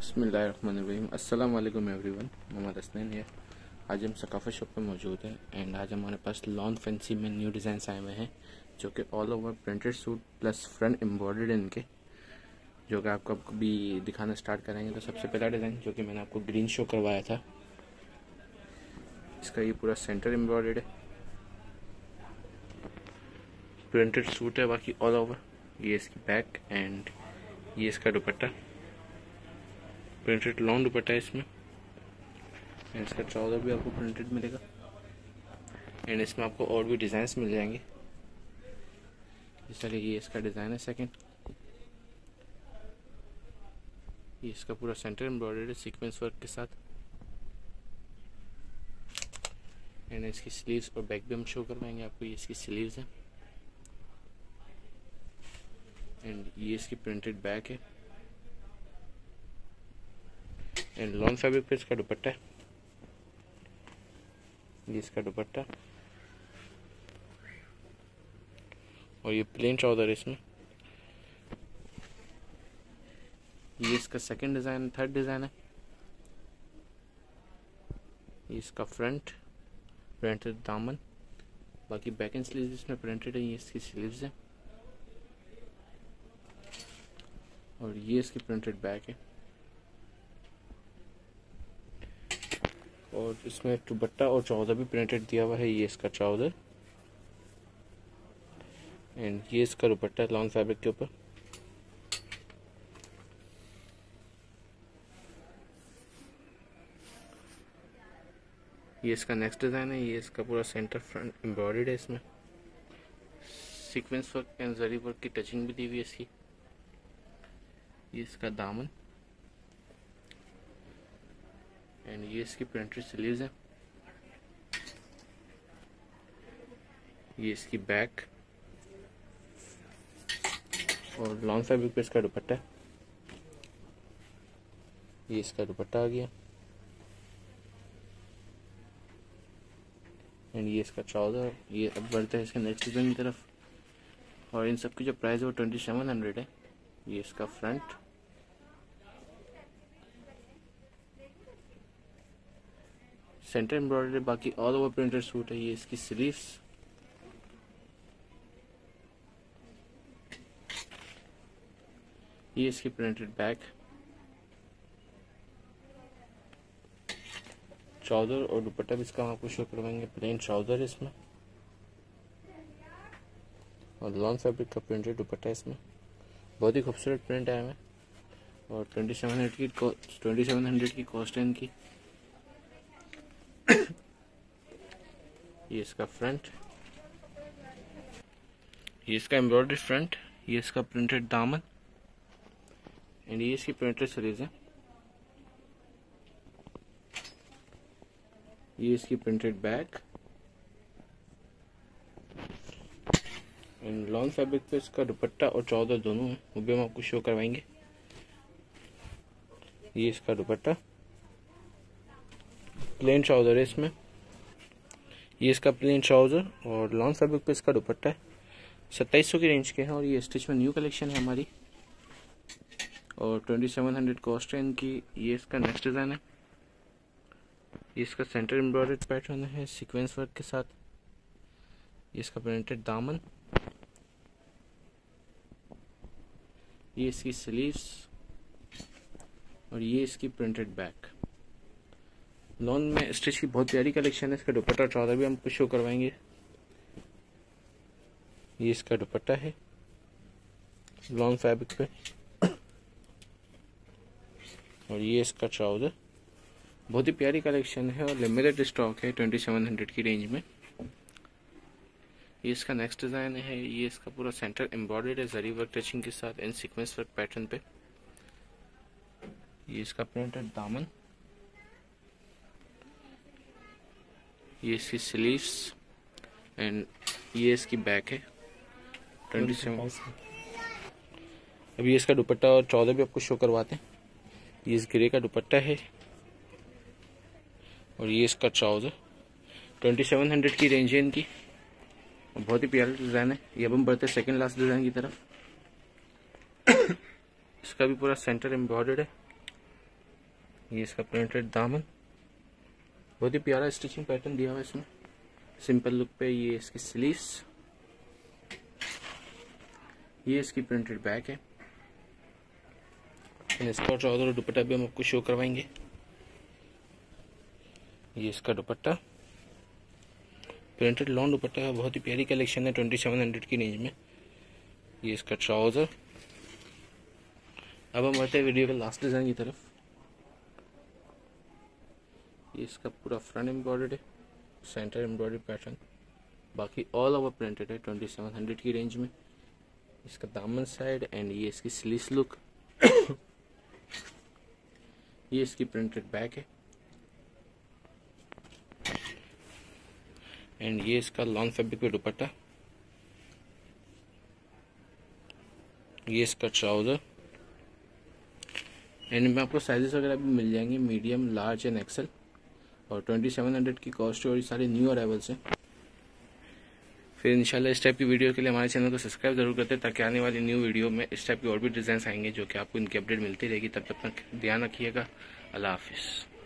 बिस्मिल्लाहिर्रहमानिर्रहीम। अस्सलाम वालेकुम एवरीवन। मोहम्मद हसनैन है। आज हम सकाफत शॉप पे मौजूद हैं एंड आज हमारे पास लॉन फैंसी में न्यू डिज़ाइंस आए हुए हैं जो कि all over printed suit plus front embroidered इनके, जो कि आपको भी दिखाना स्टार्ट करेंगे। तो सबसे पहला डिज़ाइन जो कि मैंने आपको ग्रीन शो करवाया था, इसका ये पूरा सेंटर एम्ब्रॉयडर्ड है, प्रिंटेड सूट है बाकी ऑल ओवर। ये इसकी बैक एंड ये इसका दुपट्टा, प्रिंटेड लॉन्ग दुपट्टा है इसमें एंड इसका ट्राउजर भी आपको प्रिंटेड मिलेगा एंड इसमें आपको और भी डिज़ाइंस मिल जाएंगे। जैसा कि ये इसका डिज़ाइन है सेकंड, ये इसका पूरा सेंटर एम्ब्रॉयडर्ड है सीक्वेंस वर्क के साथ एंड इसकी स्लीव्स और बैक भी हम शो करवाएंगे आपको। ये इसकी स्लीव्स है एंड ये इसकी प्रिंटेड बैक है एंड लॉन फैब्रिक पे इसका दुपट्टा है। ये इसका दुपट्टा और ये प्लेन ट्राउजर है इसमें। ये इसका सेकंड डिज़ाइन, थर्ड डिज़ाइन है। ये इसका फ्रंट प्रिंटेड दामन, बाकी बैक एंड स्लीव्स इसमें प्रिंटेड है। ये इसकी स्लीव्स है और ये इसकी प्रिंटेड बैक है और इसमें दुपट्टा और ट्राउजर भी प्रिंटेड दिया हुआ है। ये इसका ट्राउजर एंड ये इसका दुपट्टा लॉन्ग फैब्रिक के ऊपर। ये इसका नेक्स्ट डिज़ाइन है। ये इसका पूरा सेंटर फ्रंट एम्ब्रॉयडर्ड है, इसमें sequins work and zari work की टचिंग भी दी हुई है इसकी। ये इसका दामन एंड ये इसकी प्रिंटेड स्लीव्स है। ये इसकी बैक और लॉन्ग फैब्रिक पे इसका दुपट्टा है। ये इसका दुपट्टा आ गया एंड ये इसका ट्राउजर। ये अब बढ़ता है इसके नेक्स्ट डिज़ाइन की तरफ और इन सब की जो प्राइस है वो 2700 है। ये इसका फ्रंट, सेंटर एम्ब्रॉयडरी, बाकी ऑल ओवर प्रिंटेड सूट है। ये इसकी स्लीव्स, ये इसकी प्रिंटेड बैक, ट्राउजर और दुपट्टा भी इसका हम आपको शो करवाएंगे। प्लेन ट्राउजर है इसमें और लॉन्ग फैब्रिक का प्रिंटेड दुपट्टा है इसमें। बहुत ही खूबसूरत प्रिंट आया है और 2700 की कॉस्ट है इनकी। ये इसका फ्रंट, ये इसका एम्ब्रॉयडरी फ्रंट, ये इसका प्रिंटेड दामन एंड ये इसकी प्रिंटेड स्लीव्स है। ये इसकी printed back and lawn fabric पे इसका दुपट्टा और ट्राउजर दोनों है, वो भी हम आपको शो करवाएंगे। ये इसका दुपट्टा, प्लेन ट्राउजर है इसमें। ये इसका प्लेन ट्राउजर और लॉन्ग फैब्रिक पे इसका दुपट्टा है। 2700 की रेंज के हैं और ये स्टिच में न्यू कलेक्शन है हमारी और 2700 कॉस्ट है इनकी। ये इसका नेक्स्ट डिज़ाइन है। ये इसका सेंटर एम्ब्रॉयडर्ड पैटर्न है सीक्वेंस वर्क के साथ। ये इसका प्रिंटेड दामन, ये इसकी स्लीव्स और ये इसकी प्रिंटेड बैक। लॉन में स्टिच की बहुत प्यारी कलेक्शन है। इसका दुपट्टा ट्राउजर भी हमको शो करवाएंगे। ये इसका दुपट्टा है लॉन्ग फैब्रिक पे और ये इसका ट्राउजर। बहुत ही प्यारी कलेक्शन है और लिमिटेड स्टॉक है 2700 की रेंज में। ये इसका नेक्स्ट डिज़ाइन है। ये इसका पूरा सेंटर एम्ब्रॉयडर्ड है जरी वर्क टचिंग के साथ एंड सीक्वेंस वर्क पैटर्न पे। ये इसका प्रिंटेड दामन, ये इसकी स्लीव्स एंड ये इसकी बैक है 27। अभी इसका दुपट्टा और ट्राउजर भी आपको शो करवाते हैं। ये इस ग्रे का दुपट्टा है और ये इसका ट्राउजर। 2700 की रेंज है इनकी और बहुत ही प्यारा डिज़ाइन है। ये अब हम बढ़ते हैं सेकेंड लास्ट डिज़ाइन की तरफ। इसका भी पूरा सेंटर एम्ब्रॉयडर्ड है ये इसका प्रिंटेड दामन, बहुत ही प्यारा स्टिचिंग पैटर्न दिया हुआ है इसमें सिंपल लुक पे। ये इसकी स्लीव्स, ये इसकी प्रिंटेड बैक है। इसका ट्राउजर और दुपट्टा भी हम आपको शो करवाएंगे। ये इसका दुपट्टा, प्रिंटेड लॉन्ग दुपट्टा है, बहुत ही प्यारी कलेक्शन है 2700 की रेंज में। ये इसका ट्राउजर। अब हम आते हैं वीडियो के लास्ट डिजाइन की तरफ। ये इसका पूरा फ्रंट एम्ब्रॉयडर्ड है, सेंटर एम्ब्रॉयडर्ड पैटर्न, बाकी ऑल ओवर प्रिंटेड है 2700 की रेंज में। इसका दामन साइड एंड ये इसकी स्लीव्स लुक। ये इसकी प्रिंटेड बैक है एंड ये इसका लॉन्ग फैब्रिक पे दुपट्टा। ये इसका ट्राउजर एंड इनमें आपको साइजेस वगैरह भी मिल जाएंगे, मीडियम, लार्ज एंड एक्सेल। और 2700 की कॉस्ट है और ये सारे न्यू अराइवल्स हैं। फिर इंशाल्लाह इस टाइप की वीडियो के लिए हमारे चैनल को सब्सक्राइब जरूर करते हैं, ताकि आने वाली न्यू वीडियो में इस टाइप की और भी डिज़ाइन आएंगे जो कि आपको इनकी अपडेट मिलती रहेगी। तब तक ध्यान रखिएगा। अल्लाह हाफिज़।